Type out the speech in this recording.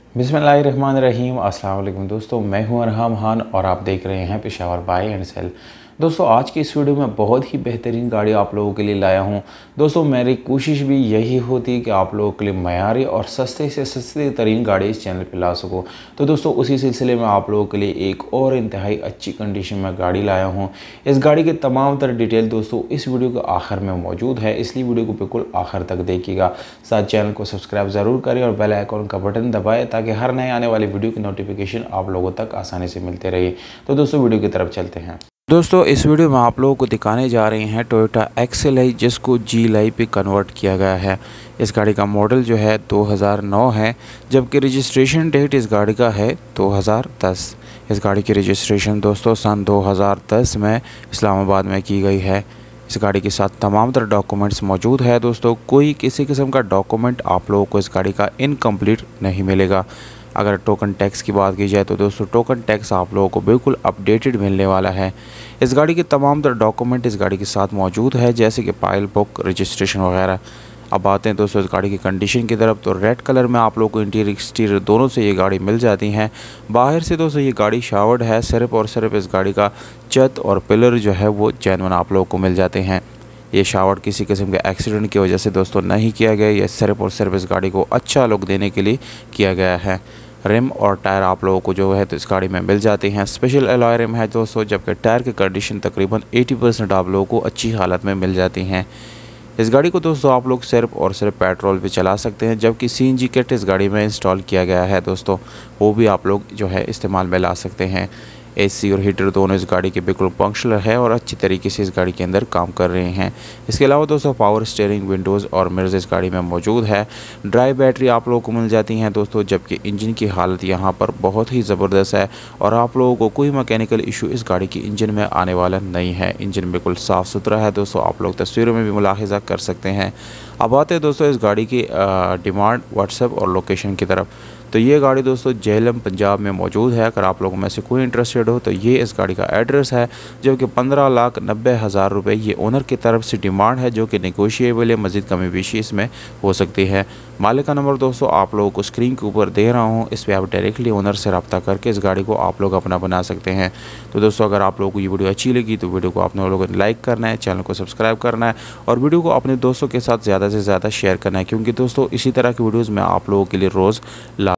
बिस्मिल्लाहिर्रहमानिर्रहीम। अस्सलाम वालेकुम दोस्तों, मैं हूं अरहम खान और आप देख रहे हैं पेशावर बाय एंड सेल। दोस्तों, आज की इस वीडियो में बहुत ही बेहतरीन गाड़ी आप लोगों के लिए लाया हूं। दोस्तों, मेरी कोशिश भी यही होती है कि आप लोगों के लिए मयारी और सस्ते से सस्ती तरीन गाड़ी इस चैनल पर ला सकूँ। तो दोस्तों, उसी सिलसिले में आप लोगों के लिए एक और इंतहाई अच्छी कंडीशन में गाड़ी लाया हूँ। इस गाड़ी के तमाम तरह डिटेल दोस्तों इस वीडियो के आखिर में मौजूद है, इसलिए वीडियो को बिल्कुल आखिर तक देखिएगा। साथ चैनल को सब्सक्राइब ज़रूर करें और बेल आइकॉन का बटन दबाएं ताकि हर नए आने वाली वीडियो की नोटिफिकेशन आप लोगों तक आसानी से मिलते रहे। तो दोस्तों, वीडियो की तरफ चलते हैं। दोस्तों, इस वीडियो में आप लोगों को दिखाने जा रहे हैं टोयोटा एक्सएलआई, जिसको जी लाई पे कन्वर्ट किया गया है। इस गाड़ी का मॉडल जो है 2009 है, जबकि रजिस्ट्रेशन डेट इस गाड़ी का है 2010। इस गाड़ी की रजिस्ट्रेशन दोस्तों सन 2010 में इस्लामाबाद में की गई है। इस गाड़ी के साथ तमाम तरह डॉक्यूमेंट्स मौजूद है। दोस्तों, कोई किसी किस्म का डॉक्यूमेंट आप लोगों को इस गाड़ी का इनकम्प्लीट नहीं मिलेगा। अगर टोकन टैक्स की बात की जाए तो दोस्तों टोकन टैक्स आप लोगों को बिल्कुल अपडेटेड मिलने वाला है। इस गाड़ी के तमाम तरह डॉक्यूमेंट इस गाड़ी के साथ मौजूद है, जैसे कि फाइल बुक, रजिस्ट्रेशन वगैरह। अब आते हैं दोस्तों इस गाड़ी की कंडीशन की तरफ। तो रेड कलर में आप लोगों को इंटीरियर एक्सटीरियर दोनों से ये गाड़ी मिल जाती हैं। बाहर से दोस्तों ये गाड़ी शावर्ड है, सिर्फ और सिर्फ इस गाड़ी का छत और पिलर जो है वो जेन्युइन आप लोगों को मिल जाते हैं। ये शावर्ड किसी किस्म के एक्सीडेंट की वजह से दोस्तों नहीं किया गया, ये सिर्फ और सिर्फ इस गाड़ी को अच्छा लुक देने के लिए किया गया है। रिम और टायर आप लोगों को जो है तो इस गाड़ी में मिल जाते हैं। स्पेशल अलॉय रिम है दोस्तों, जबकि टायर की कंडीशन तकरीबन 80% आप लोगों को अच्छी हालत में मिल जाती हैं। इस गाड़ी को दोस्तों आप लोग सिर्फ और सिर्फ पेट्रोल पे चला सकते हैं, जबकि सीएनजी किट इस गाड़ी में इंस्टॉल किया गया है दोस्तों, वो भी आप लोग जो है इस्तेमाल में ला सकते हैं। एसी और हीटर दोनों इस गाड़ी के बिल्कुल फंक्शनल है और अच्छी तरीके से इस गाड़ी के अंदर काम कर रहे हैं। इसके अलावा दोस्तों पावर स्टीयरिंग, विंडोज़ और मिरर्स इस गाड़ी में मौजूद है। ड्राई बैटरी आप लोगों को मिल जाती हैं दोस्तों, जबकि इंजन की हालत यहाँ पर बहुत ही ज़बरदस्त है और आप लोगों को कोई मैकेनिकल इशू इस गाड़ी की इंजन में आने वाला नहीं है। इंजन बिल्कुल साफ़ सुथरा है दोस्तों, आप लोग तस्वीरों में भी मुलाहिजा कर सकते हैं। अब आते हैं दोस्तों इस गाड़ी की डिमांड, व्हाट्सएप और लोकेशन की तरफ। तो ये गाड़ी दोस्तों जेहलम पंजाब में मौजूद है। अगर आप लोगों में से कोई इंटरेस्टेड हो तो ये इस गाड़ी का एड्रेस है, जो कि 15,90,000 रुपये ये ओनर की तरफ से डिमांड है, जो कि नेगोशिएबल है। मज़ीद कमी बेशी इसमें हो सकती है। मालिक का नंबर दोस्तों आप लोगों को स्क्रीन के ऊपर दे रहा हूँ, इस पर आप डायरेक्टली ओनर से रब्ता करके इस गाड़ी को आप लोग अपना बना सकते हैं। तो दोस्तों, अगर आप लोगों को ये वीडियो अच्छी लगी तो वीडियो को आपने लोगों ने लाइक करना है, चैनल को सब्सक्राइब करना है और वीडियो को अपने दोस्तों के साथ ज़्यादा से ज़्यादा शेयर करना है, क्योंकि दोस्तों इसी तरह की वीडियोज़ मैं आप लोगों के लिए रोज़ ला